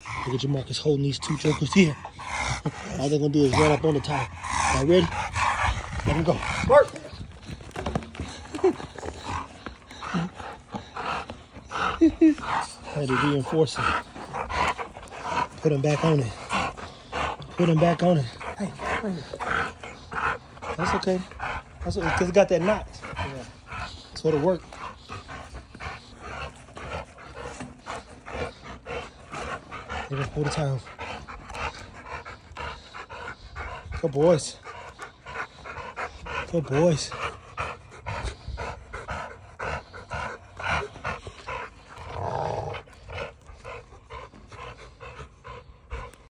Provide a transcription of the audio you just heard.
Look at Jamarcus holding these two jokers here. All they're gonna do is run up on the tire. All right, ready? Let him go. Work. Had to reinforce him. Put him back on it. Put him back on it. Hey, wait a minute. That's okay. That's because it got that knot. Yeah. So it'll work. They're gonna pull the tire off. Go boys. Go boys.